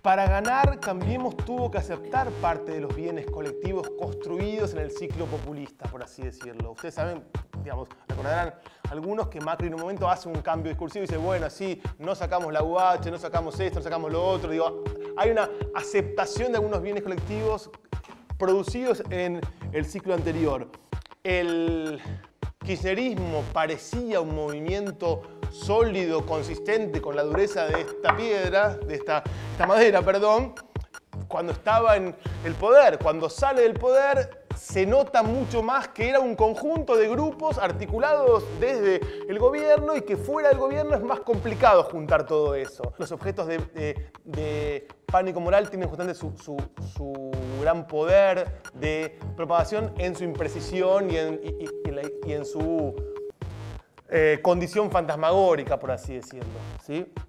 Para ganar, Cambiemos tuvo que aceptar parte de los bienes colectivos construidos en el ciclo populista, por así decirlo. Ustedes saben, digamos, recordarán algunos que Macri en un momento hace un cambio discursivo y dice, bueno, sí, no sacamos la UH, no sacamos esto, no sacamos lo otro. Digo, hay una aceptación de algunos bienes colectivos producidos en el ciclo anterior. El kirchnerismo parecía un movimiento sólido, consistente con la dureza de esta piedra, de esta madera, perdón, cuando estaba en el poder. Cuando sale del poder se nota mucho más que era un conjunto de grupos articulados desde el gobierno y que fuera del gobierno es más complicado juntar todo eso. Los objetos de pánico moral tienen justamente su gran poder de propagación en su imprecisión y en su condición fantasmagórica, por así decirlo, ¿sí?